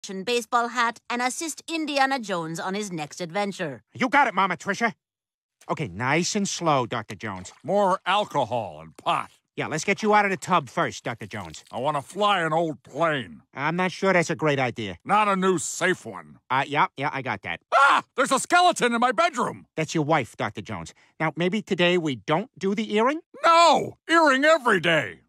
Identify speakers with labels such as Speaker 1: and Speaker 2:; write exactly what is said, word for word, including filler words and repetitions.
Speaker 1: baseball hat and assist Indiana Jones on his next adventure.
Speaker 2: You got it, Mama Tricia. Okay, nice and slow, Doctor Jones.
Speaker 3: More alcohol and pot.
Speaker 2: Yeah, let's get you out of the tub first, Doctor Jones.
Speaker 3: I want to fly an old plane.
Speaker 2: I'm not sure that's a great idea.
Speaker 3: Not a new safe one.
Speaker 2: Uh, yeah, yeah, I got that.
Speaker 3: Ah! There's a skeleton in my bedroom!
Speaker 2: That's your wife, Doctor Jones. Now, maybe today we don't do the earring?
Speaker 3: No! Earring every day!